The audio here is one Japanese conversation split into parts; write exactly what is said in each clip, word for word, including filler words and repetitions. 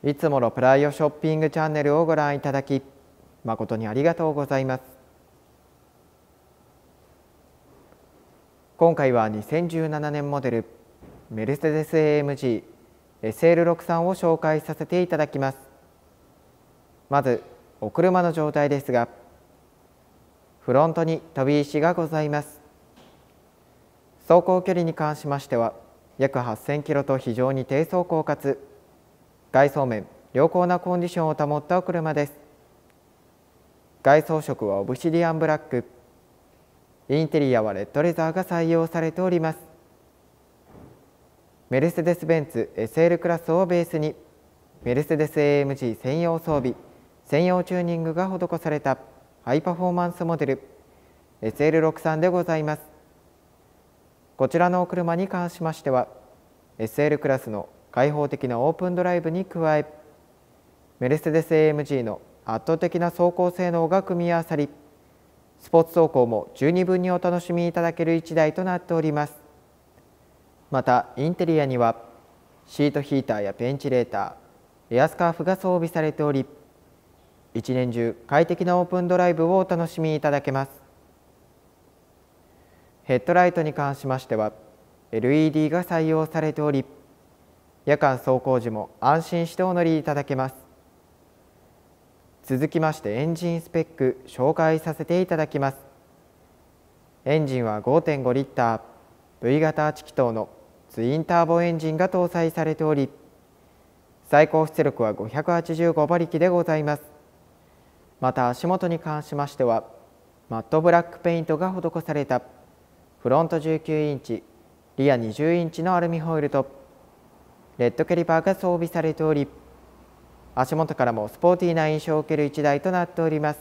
いつものプライオショッピングチャンネルをご覧いただき、誠にありがとうございます。今回はにせんじゅうななねんモデルメルセデス エーエムジー エスエルろくじゅうさん を紹介させていただきます。まずお車の状態ですが、フロントに飛び石がございます。走行距離に関しましては約はっせんキロと非常に低走行かつ外装面良好なコンディションを保ったお車です。外装色はオブシディアンブラック、インテリアはレッドレザーが採用されております。メルセデス・ベンツ エスエル クラスをベースにメルセデス エーエムジー 専用装備、専用チューニングが施されたハイパフォーマンスモデル エスエルろくじゅうさん でございます。こちらのお車に関しましては エスエル クラスの開放的なオープンドライブに加え、メルセデス エーエムジー の圧倒的な走行性能が組み合わさり、スポーツ走行も十二分にお楽しみいただける一台となっております。またインテリアにはシートヒーターやベンチレーター、エアスカーフが装備されており、一年中快適なオープンドライブをお楽しみいただけます。ヘッドライトに関しましては エルイーディー が採用されており、夜間走行時も安心してお乗りいただけます。続きましてエンジンスペック紹介させていただきます。エンジンは ごてんご リッター V 型はち気筒のツインターボエンジンが搭載されており、最高出力はごひゃくはちじゅうごばりきでございます。また足元に関しましてはマットブラックペイントが施されたフロントじゅうきゅうインチ、リアにじゅうインチのアルミホイルとレッドキャリパーが装備されており、足元からもスポーティーな印象を受けるいちだいとなっております。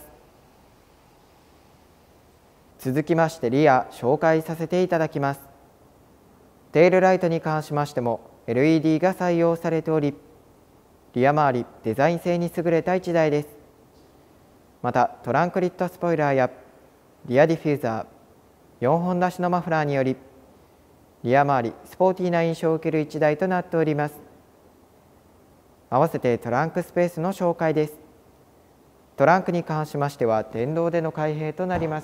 続きましてリア紹介させていただきます。テールライトに関しましても エルイーディー が採用されており、リア周りデザイン性に優れたいちだいです。またトランクリットスポイラーやリアディフューザー、よんほんなしのマフラーによりリア周りスポーティーな印象を受けるいちだいとなっております。合わせてトランクスペースの紹介です。トランクに関しましては電動での開閉となります。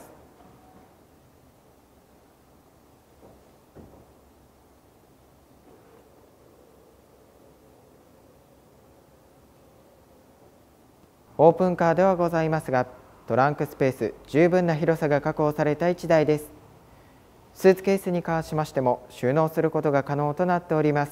オープンカーではございますが、トランクスペース十分な広さが確保されたいちだいです。スーツケースに関しましても収納することが可能となっております。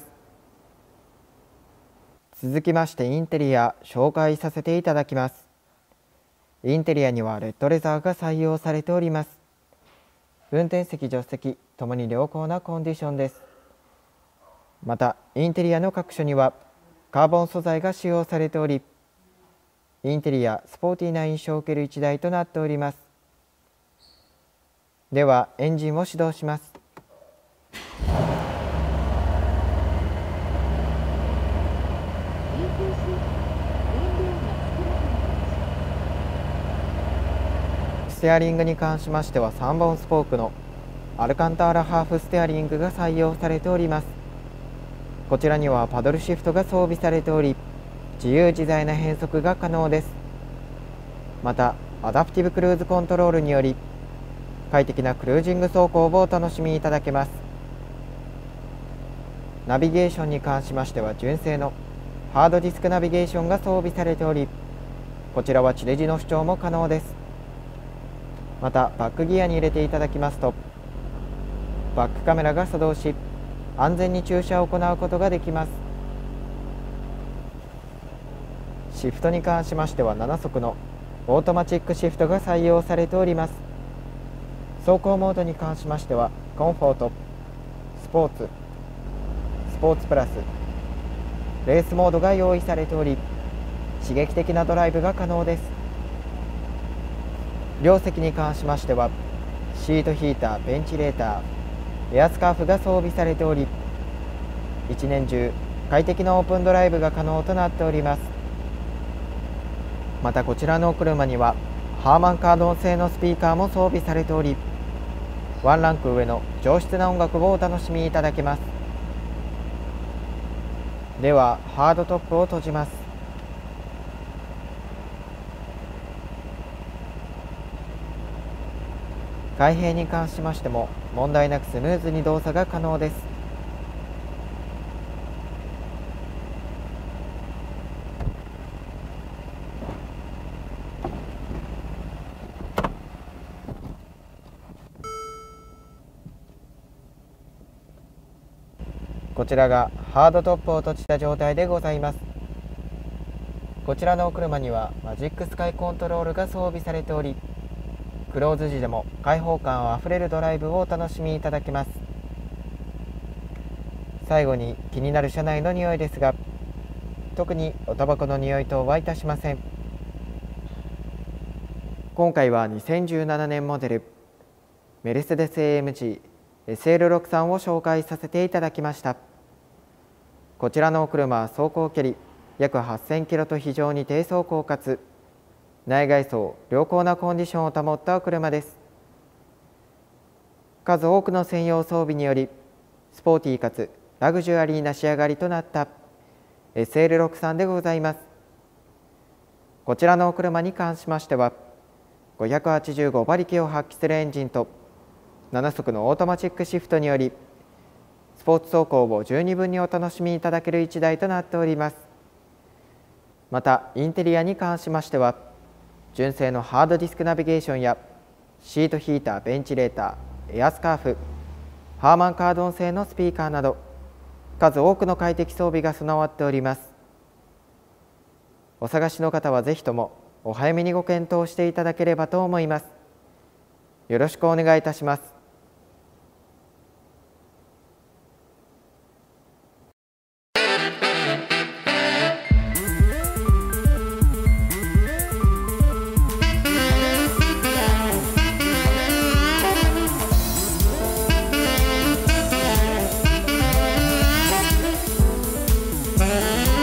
続きましてインテリア紹介させていただきます。インテリアにはレッドレザーが採用されております。運転席助手席ともに良好なコンディションです。またインテリアの各所にはカーボン素材が使用されており、インテリアスポーティーな印象を受けるいちだいとなっております。ではエンジンを始動します。ステアリングに関しましてはさんぼんスポークのアルカンターラハーフステアリングが採用されております。こちらにはパドルシフトが装備されており、自由自在な変速が可能です。またアダプティブクルーズコントロールにより快適なクルージング走行をお楽しみいただけます。ナビゲーションに関しましては純正のハードディスクナビゲーションが装備されており、こちらは地デジの視聴も可能です。またバックギアに入れていただきますとバックカメラが作動し、安全に駐車を行うことができます。シフトに関しましてはななそくのオートマチックシフトが採用されております。走行モードに関しましてはコンフォート、スポーツ、スポーツプラス、レースモードが用意されており、刺激的なドライブが可能です。両席に関しましてはシートヒーター、ベンチレーター、エアスカーフが装備されており、一年中快適なオープンドライブが可能となっております。またこちらのお車にはハーマンカードン製のスピーカーも装備されており、ワンランク上の上質な音楽をお楽しみいただけます。ではハードトップを閉じます。 開閉に関しましても問題なくスムーズに動作が可能です。こちらがハードトップを閉じた状態でございます。こちらのお車にはマジックスカイコントロールが装備されており、クローズ時でも開放感あふれるドライブをお楽しみいただけます。最後に気になる車内の匂いですが、特におタバコの匂い等はいたしません。今回はにせんじゅうななねんモデルメルセデス エーエムジーエスエルろくさん を紹介させていただきました。こちらのお車は走行距離約はっせんキロと非常に低走行かつ内外装良好なコンディションを保ったお車です。数多くの専用装備によりスポーティーかつラグジュアリーな仕上がりとなった エスエルろくさん でございます。こちらのお車に関しましてはごひゃくはちじゅうごばりきを発揮するエンジンとななそくのオートマチックシフトによりスポーツ走行を十二分にお楽しみいただけるいちだいとなっております。またインテリアに関しましては純正のハードディスクナビゲーションやシートヒーター、ベンチレーター、エアスカーフ、ハーマンカードン製のスピーカーなど数多くの快適装備が備わっております。お探しの方はぜひともお早めにご検討していただければと思います。よろしくお願いいたします。 Bye.